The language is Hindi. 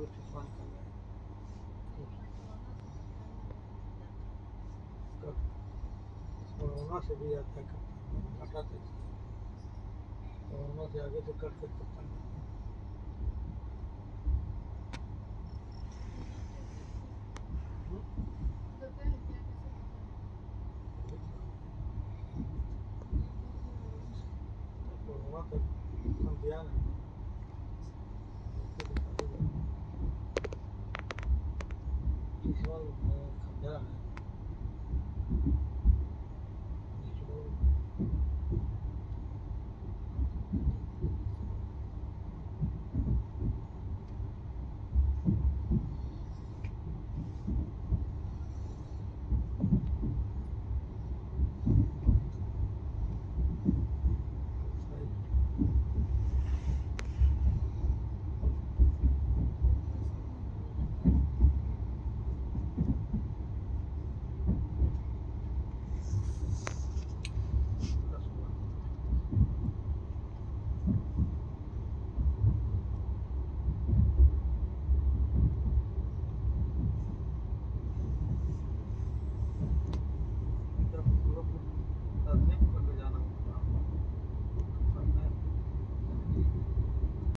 भी तूफान कर रहा है। कोरोना से भी ज़्यादा करता है, हटाते कोरोना से आगे से करते कप्तान।